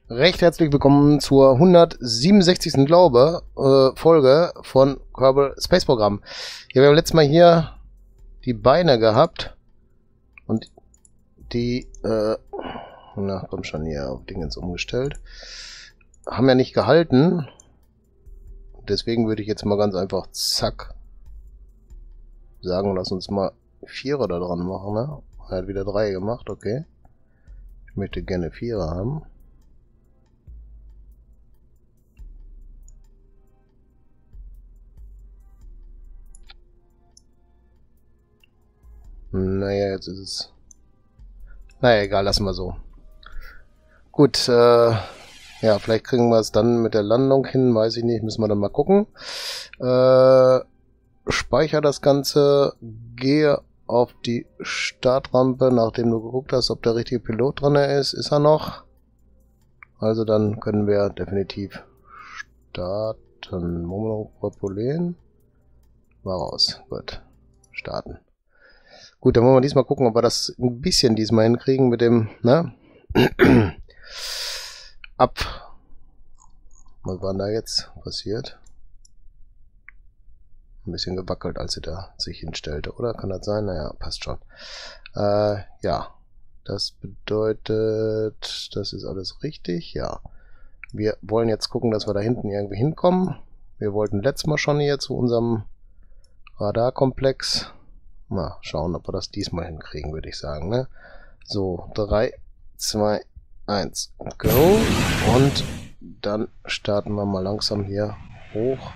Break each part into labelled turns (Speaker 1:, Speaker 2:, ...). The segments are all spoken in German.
Speaker 1: Recht herzlich willkommen zur 167. Folge von Kerbal Space Program. Ja, wir haben letztes Mal hier die Beine gehabt und die, na komm schon, hier auf Dingens umgestellt. Haben ja nicht gehalten. Deswegen würde ich jetzt mal ganz einfach zack sagen, lass uns mal 4er da dran machen, ne? Er hat wieder 3 gemacht, okay. Ich möchte gerne 4er haben. Naja, jetzt ist es... Naja, egal, lassen wir so. Gut, ja, vielleicht kriegen wir es dann mit der Landung hin, weiß ich nicht, müssen wir dann mal gucken. Speicher das Ganze, gehe auf die Startrampe, nachdem du geguckt hast, ob der richtige Pilot drin ist. Ist er noch? Also dann können wir definitiv starten. Monopropolen. War raus. Gut. Starten. Gut, dann wollen wir diesmal gucken, ob wir das ein bisschen diesmal hinkriegen mit dem, ne? Ab. Was war denn da jetzt passiert? Ein bisschen gewackelt, als sie da sich hinstellte, oder? Kann das sein? Naja, passt schon. Ja. Das bedeutet, das ist alles richtig, ja. Wir wollen jetzt gucken, dass wir da hinten irgendwie hinkommen. Wir wollten letztes Mal schon hier zu unserem Radarkomplex. Mal schauen, ob wir das diesmal hinkriegen, würde ich sagen, ne? So, 3, 2, 1, go. Und dann starten wir mal langsam hier hoch.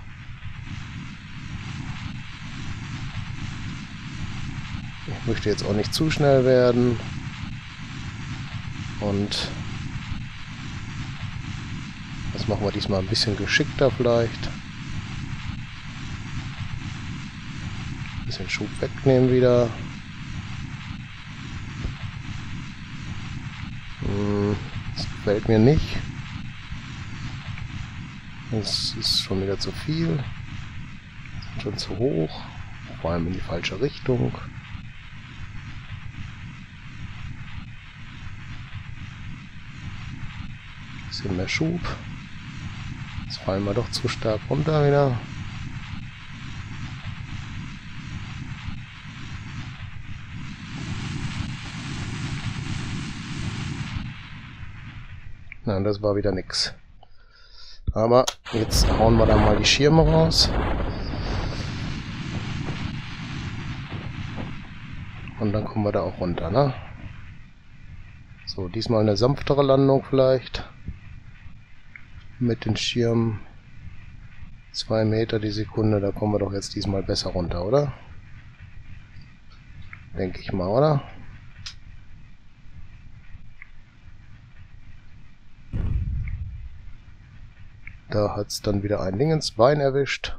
Speaker 1: Ich möchte jetzt auch nicht zu schnell werden. Und das machen wir diesmal ein bisschen geschickter vielleicht. Ein bisschen Schub wegnehmen wieder. Das gefällt mir nicht. Das ist schon wieder zu viel. Schon zu hoch. Vor allem in die falsche Richtung. Bisschen mehr Schub. Jetzt fallen wir doch zu stark runter wieder. Nein, das war wieder nix. Aber jetzt hauen wir da mal die Schirme raus. Und dann kommen wir da auch runter, ne? So, diesmal eine sanftere Landung vielleicht. Mit den Schirmen 2 Meter die Sekunde, da kommen wir doch jetzt diesmal besser runter, oder? Denke ich mal, oder? Da hat es dann wieder ein Ding ins Bein erwischt.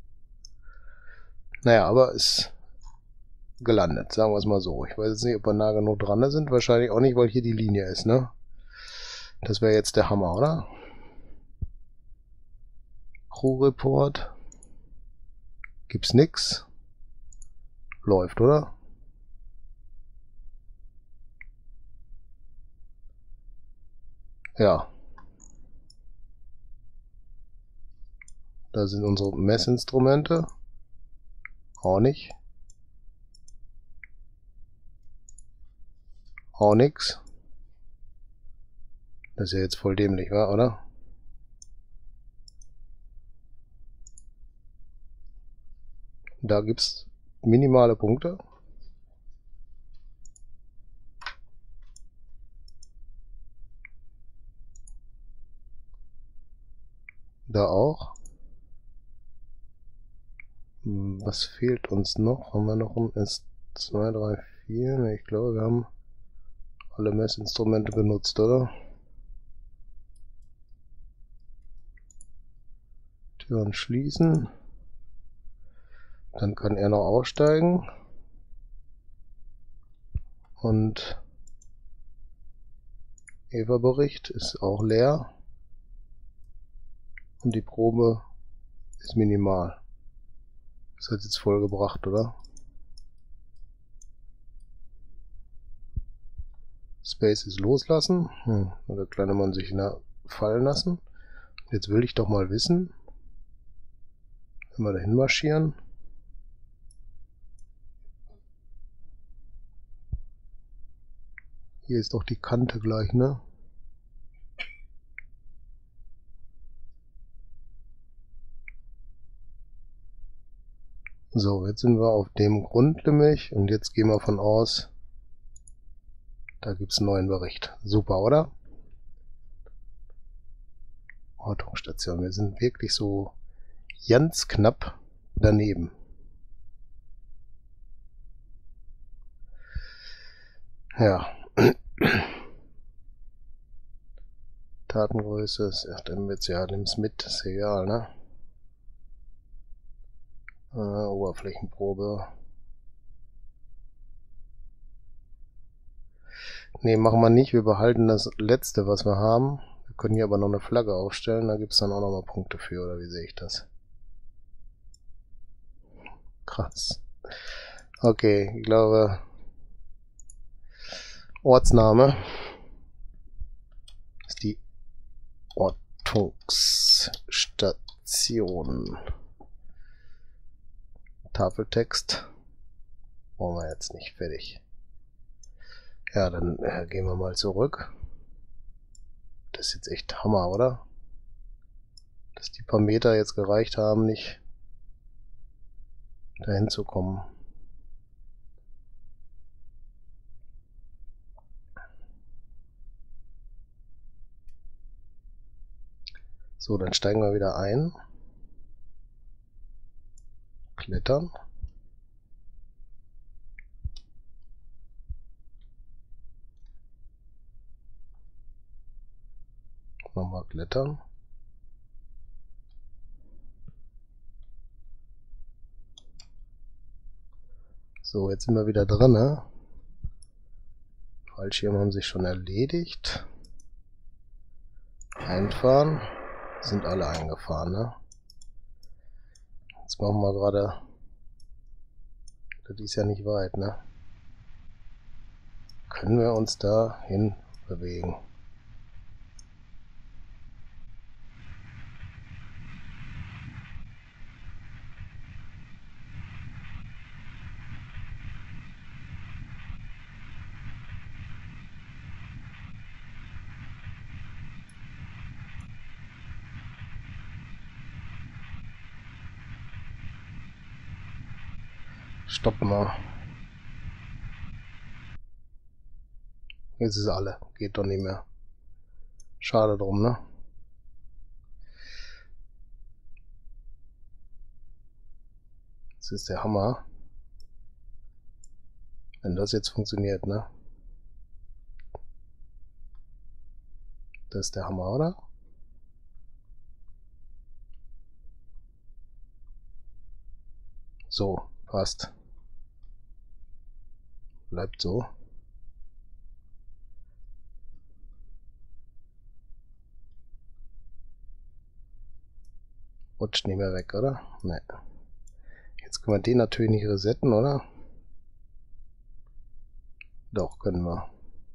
Speaker 1: Naja, aber ist gelandet, sagen wir es mal so. Ich weiß jetzt nicht, ob wir nah genug dran sind. Wahrscheinlich auch nicht, weil hier die Linie ist, ne? Das wäre jetzt der Hammer, oder? Crew Report. Gibt's nix. Läuft, oder? Ja. Da sind unsere Messinstrumente. Auch nicht. Auch nix. Das ist ja jetzt voll dämlich, wa, oder? Da gibt's minimale Punkte. Da auch. Was fehlt uns noch? Haben wir noch ein S2, 3, 4? Ne, ich glaube, wir haben alle Messinstrumente benutzt, oder? Türen schließen. Dann kann er noch aussteigen. Und Eva-Bericht ist auch leer. Und die Probe ist minimal. Das hat jetzt voll gebracht, oder? Spaces loslassen. Da der kleine Mann sich fallen lassen. Jetzt will ich doch mal wissen, wenn wir dahin marschieren. Hier ist doch die Kante gleich, ne? So, jetzt sind wir auf dem Grundlimit und jetzt gehen wir von aus, da gibt es einen neuen Bericht. Super, oder? Ortungsstation. Wir sind wirklich so ganz knapp daneben. Ja. Datengröße ist, ach, dann wird's ja, nimm's mit, ist egal, ne? Oberflächenprobe. Ne, machen wir nicht. Wir behalten das letzte, was wir haben. Wir können hier aber noch eine Flagge aufstellen. Da gibt es dann auch nochmal Punkte für, oder wie sehe ich das? Krass. Okay, ich glaube, Ortsname ist die Ortungsstation. Tafeltext brauchen wir jetzt nicht, fertig. Ja, dann gehen wir mal zurück. Das ist jetzt echt Hammer, oder? Dass die paar Meter jetzt gereicht haben, nicht dahin zu kommen. So, dann steigen wir wieder ein. Klettern. Nochmal klettern. So, jetzt sind wir wieder drin. Ne? Fallschirme haben sich schon erledigt. Einfahren. Sind alle eingefahren. Ne? Jetzt machen wir gerade. Das ist ja nicht weit. Ne? Können wir uns da hin bewegen? Stoppen wir. Jetzt ist alle. Geht doch nicht mehr. Schade drum, ne? Das ist der Hammer. Wenn das jetzt funktioniert, ne? Das ist der Hammer, oder? So, passt. Bleibt so. Rutscht nicht mehr weg, oder? Ne. Jetzt können wir den natürlich nicht resetten, oder? Doch, können wir.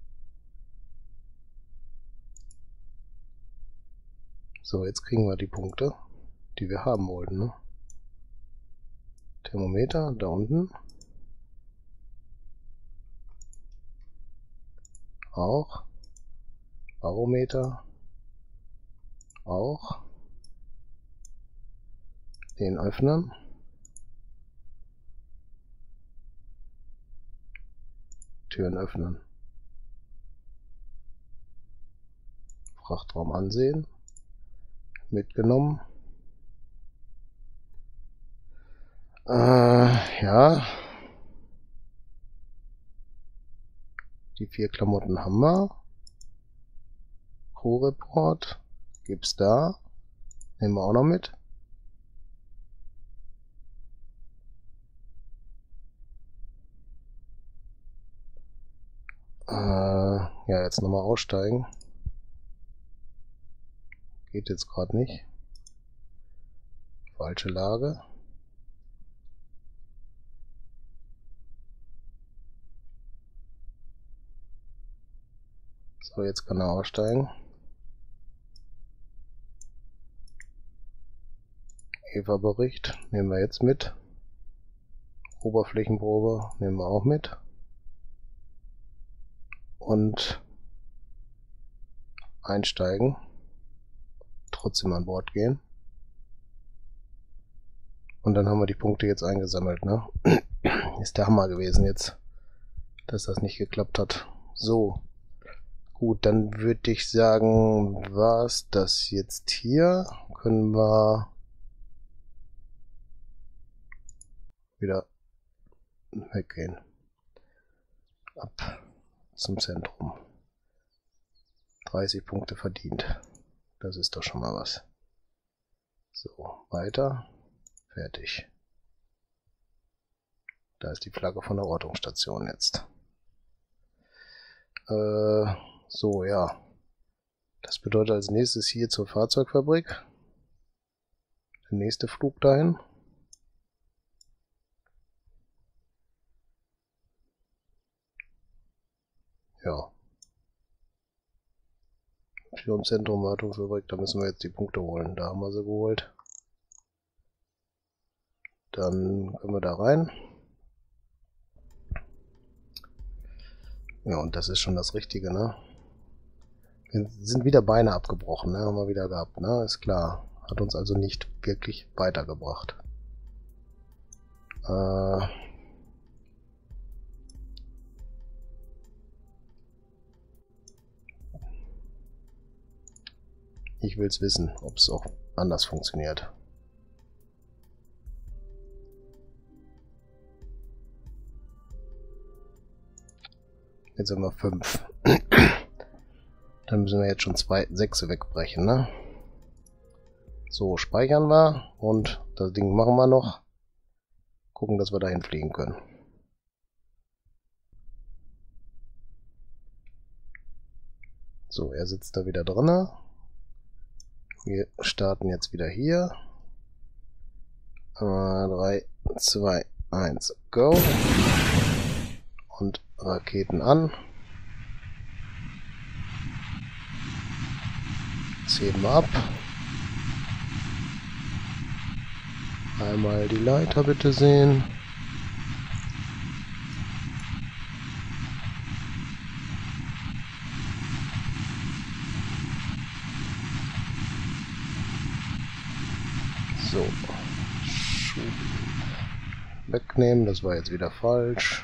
Speaker 1: So, jetzt kriegen wir die Punkte, die wir haben wollten, ne? Thermometer, da unten. Auch. Barometer. Auch. Den öffnen. Türen öffnen. Frachtraum ansehen. Mitgenommen. Ja. Die 4 Klamotten haben wir. Crew-Report. Gibt's da. Nehmen wir auch noch mit. Ja, jetzt nochmal aussteigen. Geht jetzt gerade nicht. Falsche Lage. So, jetzt kann er aussteigen. EVA-Bericht nehmen wir jetzt mit. Oberflächenprobe nehmen wir auch mit. Und einsteigen. Trotzdem an Bord gehen. Und dann haben wir die Punkte jetzt eingesammelt, ne? Ist der Hammer gewesen jetzt, dass das nicht geklappt hat. So. Gut, dann würde ich sagen, war's das jetzt hier. Können wir wieder weggehen. Ab zum Zentrum. 30 Punkte verdient. Das ist doch schon mal was. So, weiter. Fertig. Da ist die Flagge von der Ortungsstation jetzt. So, ja. Das bedeutet als nächstes hier zur Fahrzeugfabrik. Der nächste Flug dahin. Ja. Firmenzentrum, Wartungsfabrik, da müssen wir jetzt die Punkte holen. Da haben wir sie geholt. Dann können wir da rein. Ja, und das ist schon das Richtige, ne? Sind wieder Beine abgebrochen, ne? Haben wir wieder gehabt, ne? Ist klar. Hat uns also nicht wirklich weitergebracht. Ich will es wissen, ob es auch anders funktioniert. Jetzt haben wir 5. Dann müssen wir jetzt schon 2 6 wegbrechen, ne? So, speichern wir. Und das Ding machen wir noch. Gucken, dass wir dahin fliegen können. So, er sitzt da wieder drin. Wir starten jetzt wieder hier. 3, 2, 1, go. Und Raketen an. Jetzt heben wir ab. Einmal die Leiter bitte sehen. So. Schub wegnehmen, das war jetzt wieder falsch.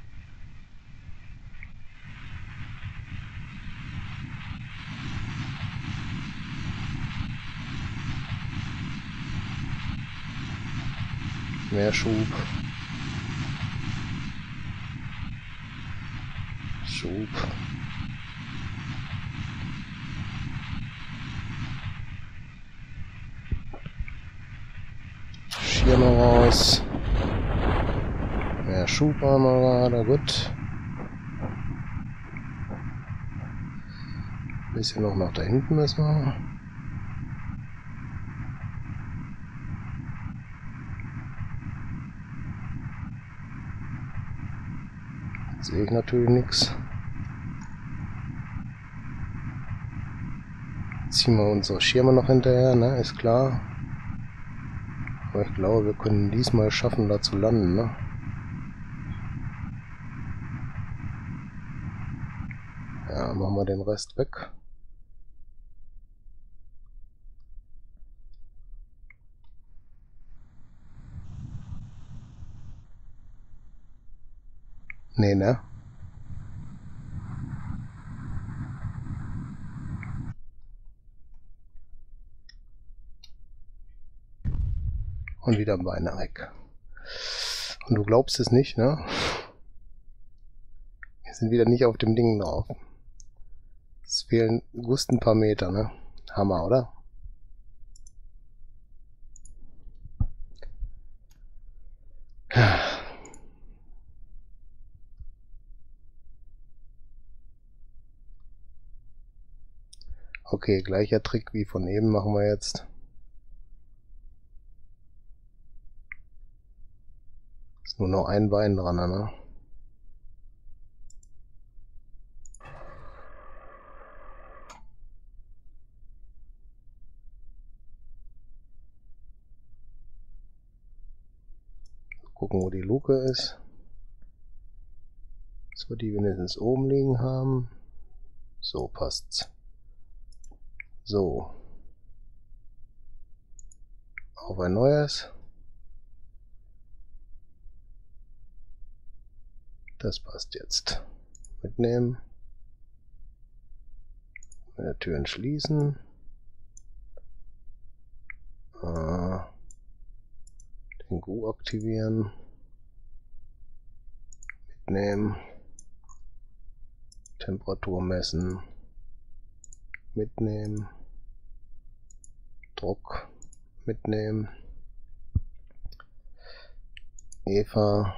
Speaker 1: Mehr Schub. Schub. Schirme raus. Mehr Schub haben wir gerade, gut. Ein bisschen noch nach da hinten müssen wir. Sehe ich natürlich nichts. Ziehen wir unsere Schirme noch hinterher, ne? Ist klar. Aber ich glaube, wir können diesmal schaffen, da zu landen, ne? Ja, machen wir den Rest weg. Nee, ne? Und wieder Beine weg. Und du glaubst es nicht, ne? Wir sind wieder nicht auf dem Ding drauf. Es fehlen just ein paar Meter, ne? Hammer, oder? Okay, gleicher Trick wie von eben machen wir jetzt. Ist nur noch ein Bein dran, ne? gucken, wo die Luke ist. Dass wir die wenigstens oben liegen haben. So passt's. So. Auf ein neues. Das passt jetzt. Mitnehmen. Meine Türen schließen. Den GU aktivieren. Mitnehmen. Temperatur messen. Mitnehmen. Druck. Mitnehmen. Eva.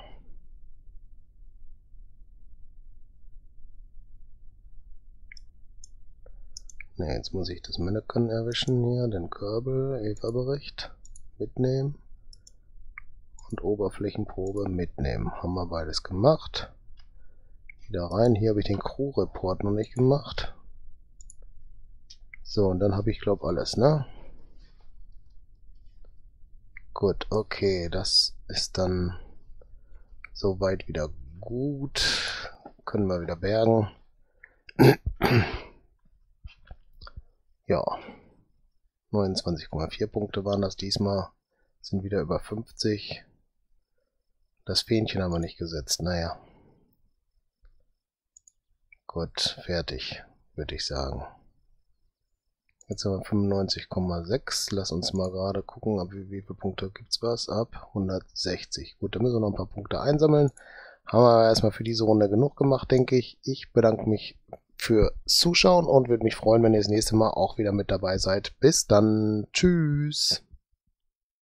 Speaker 1: Ne, jetzt muss ich das Mannequin erwischen hier, den Körbel, Eva-Bericht mitnehmen und Oberflächenprobe mitnehmen. Haben wir beides gemacht. Wieder rein. Hier habe ich den Crew-Report noch nicht gemacht. So, und dann habe ich, glaube alles, ne? Gut, okay, das ist dann soweit wieder gut. Können wir wieder bergen. Ja, 29,4 Punkte waren das diesmal. Sind wieder über 50. Das Fähnchen haben wir nicht gesetzt, naja. Gut, fertig, würde ich sagen. Jetzt haben wir 95,6. Lass uns mal gerade gucken, ab wie viele Punkte gibt es was? Ab 160. Gut, da müssen wir noch ein paar Punkte einsammeln. Haben wir aber erstmal für diese Runde genug gemacht, denke ich. Ich bedanke mich fürs Zuschauen und würde mich freuen, wenn ihr das nächste Mal auch wieder mit dabei seid. Bis dann. Tschüss.